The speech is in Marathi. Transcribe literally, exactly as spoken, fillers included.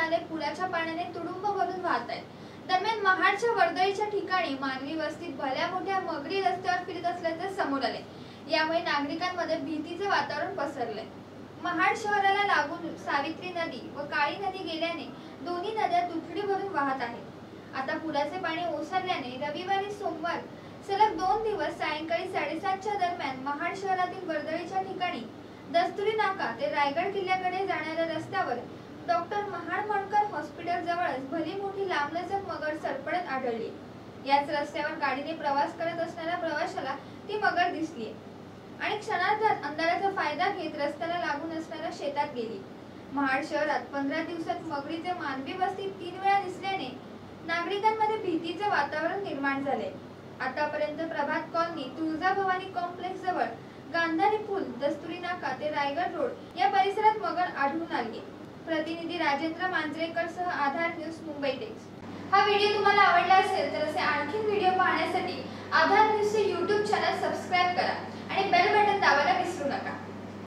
नाले पुराच्या पाण्याने तुडुंब भरून वाहत आहेत। दरम्यान महाडच्या वर्दळीच्या ठिकाणी मानवी वस्तीत भल्या मोठ्या मगरी रस्त्यावर फिरत असल्याचे समोर आले। यामुळे नागरिकांमध्ये भीतीचे वातावरण पसरले। महाड शहराला लागून सावित्री नदी व काळी नदी गेल्याने दोन्ही नद्या दुथडी भरून वाहत आहेत। आता पुराचे पाणी ओसरल्याने रविवारी सोमवार सलग दोन दिवस सायंकाळी साडेसातच्या दरम्यान महाड शहरातील वर्दळीच्या ठिकाणी दस्तुरी नाका ते रायगड किल्ल्याकडे जाणाऱ्या रस्त्यावर डॉक्टर महाडमणकर हॉस्पिटल जवळच भली मोठी लांबलचक मगर सरपडत आढळली। याच रस्त्यावर गाडीने प्रवास करत असणाऱ्या प्रवाशाला ती मगर दिसली आणि क्षणार्धात अंधाराचा फायदा घेत रस्त्याला लागून असणाऱ्या शेतात गेली। महाड शहरात पंधरा दिवसात मगरीचे मानवी वस्तीत तीन वेळा दिसल्याने नागरिकांमध्ये भीतीचे वातावरण निर्माण झाले। आतापर्यंत प्रभात कॉलनी, तुळजा भवानी कॉम्प्लेक्स जवळ, गांधारी पूल, दस्तुरी नाका ते रायगड रोड या परिसरात मगर आढळून आली। प्रतिनिधी राजेंद्र मांजरेकर सह आधार न्यूज, मुंबई डेस्क। हा व्हिडिओ तुम्हाला आवडला असेल तर असे आणखी व्हिडिओ पाहण्यासाठी आधार